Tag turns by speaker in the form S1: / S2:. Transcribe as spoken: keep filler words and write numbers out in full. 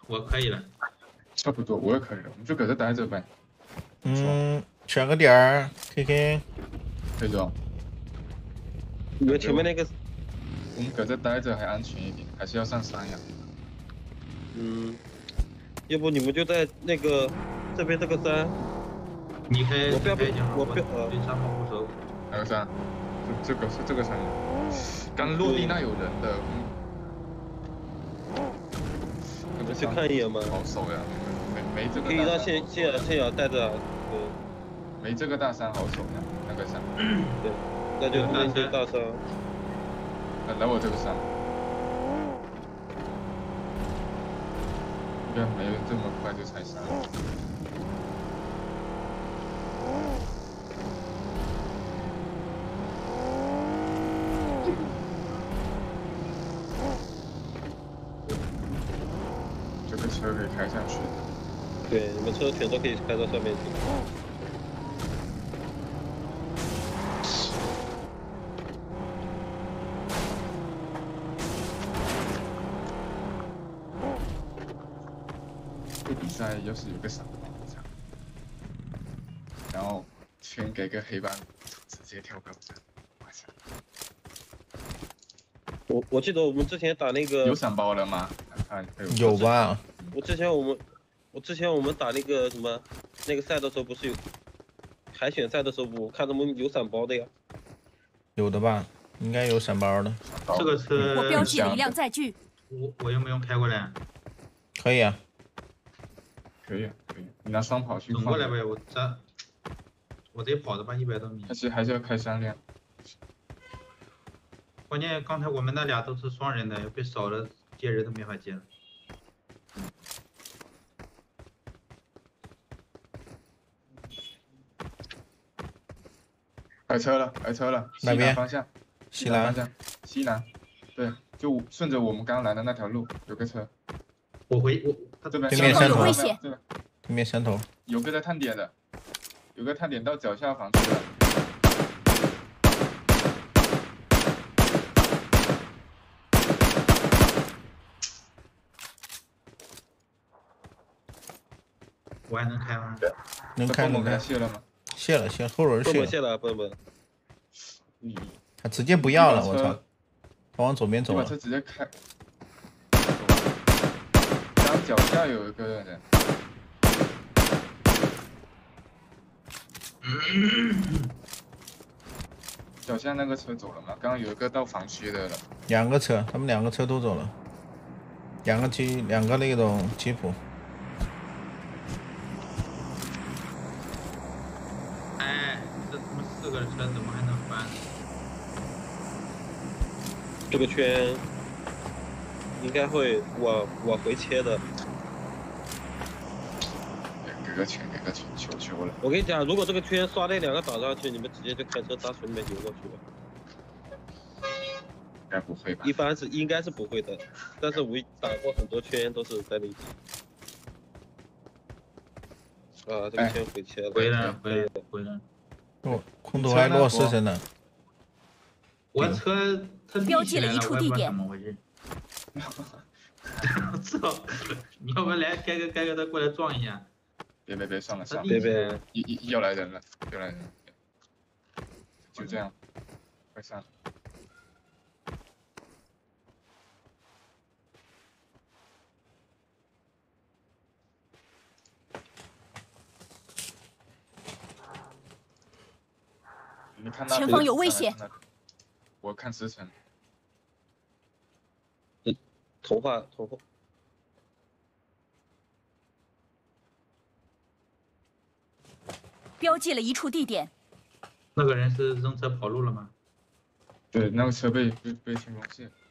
S1: 我可以了。
S2: 差不多，我也可以了，我们就搁这待着呗。
S3: 嗯，选个点儿 ，K K。
S2: 可以走。
S4: 你们前面那个，
S2: 我们搁这待着还安全一点，还是要上山呀？
S4: 嗯，要不你们就在那个这边这个山。
S1: 你可以，
S4: 我不要，
S1: 我
S4: 不要，呃，
S1: 对山保护手。
S2: 哪个山？这这个是这个山。刚落地那有人的。
S4: 我去看一眼嘛。
S2: 好守呀，没没这个。
S4: 可以让谢谢谢瑶带着。对。
S2: 没这个大山好守呀，那个山。
S4: 对，那就那些大山。
S2: 来来我这个山。应该没人这么快就踩山。这个车可以开上去。
S4: 对，你们车全都可以开到上面去。
S2: 这比赛要是有个闪光，然后全给个黑斑，直接跳高山。
S4: 我我记得我们之前打那个
S2: 有闪包了吗？啊，
S3: 有吧？
S4: 我之前我们我之前我们打那个什么那个赛的时候，不是有海选赛的时候，我看他们有闪包的呀。
S3: 有的吧？应该有闪包的。
S1: 这个车
S5: 我标记了一辆载具。
S1: 我我用不用开过来？
S3: 可以啊。
S2: 可以，可以，你拿双跑去。
S1: 等过来呗，我这我得跑的吧，一百多米。
S2: 还是还是要开三辆。
S1: 关键刚才我们那俩都是双人的，要被少了接人都没法接了。
S2: 来车了，来车了，西南方向，
S3: 西南
S2: 方向，西南，对，就顺着我们刚来的那条路有个车。
S1: 我回我
S2: 他这边
S3: 对面山头，
S2: 对
S3: 面山头
S2: 有个在探点的，有个探点到脚下房区了。
S1: 我还能开吗？
S3: 能开能开。
S2: 卸了吗？
S3: 卸了，卸了，后轮卸了。
S4: 卸了，笨笨。
S3: 他直接不要了，我操！他往左边走了。
S2: 把车直接开。刚脚下有一个人。脚下那个车走了吗？刚刚有一个到房区的了。
S3: 两个车，他们两个车都走了。两个吉，两个那种吉普。
S1: 哎，这他妈四个车怎么还能翻？
S4: 这个圈应该会往往回切的。
S2: 给个圈，给个圈，求求了！
S4: 我跟你讲，如果这个圈刷那两个岛上去，你们直接就开车搭水里面游过去了。
S2: 应该不会吧？
S4: 一般是应该是不会的，但是我打过很多圈都是在那里。啊，这个圈回切了。
S1: 回来，回来，回来。
S3: 哦，空投还落四身呢。
S1: 我车它
S5: 标记了一处地点。
S1: 怎么回事？我操！你要不来开个开个他过来撞一下？
S2: 别别别，算了算了，
S4: 别别，
S2: 一一要来人了，要来人了，就这样，快上。你看那
S5: 前方有危险。
S2: 我看时辰。
S4: 头发头发。
S5: 标记了一处地点。
S1: 那个人是扔车跑路了吗？
S2: 对，那个车被被被清空线。